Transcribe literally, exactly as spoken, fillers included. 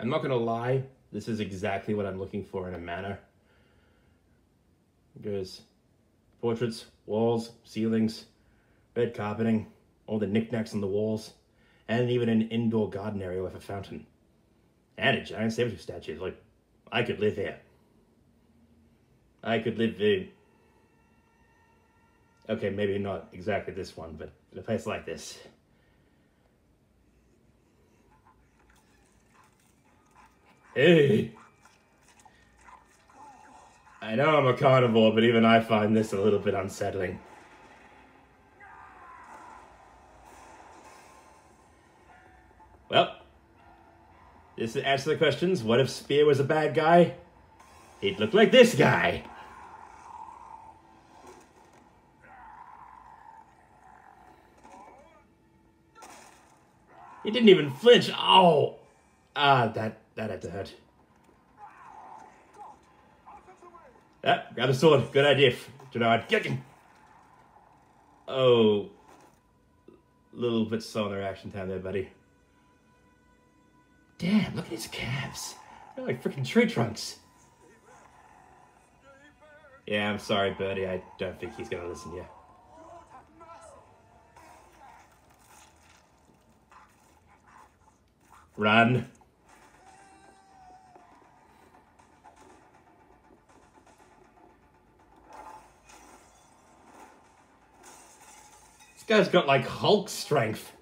I'm not gonna lie, this is exactly what I'm looking for in a manor. There's portraits, walls, ceilings, red carpeting, all the knickknacks on the walls, and even an indoor garden area with a fountain. And a giant saber statue. Like, I could live here. I could live in... Okay, maybe not exactly this one, but in a place like this. Hey! I know I'm a carnivore, but even I find this a little bit unsettling. Well, this answers the questions. What if Spear was a bad guy? He'd look like this guy. He didn't even flinch. Oh! Ah, that, that had to hurt. Ah, grab a sword. Good idea, Genndy. Get him! Oh. Little bit slow on the reaction time there, buddy. Damn, look at his calves. They're like freaking tree trunks. Yeah, I'm sorry, Birdie. I don't think he's gonna listen to you. Run. This guy's got like Hulk strength.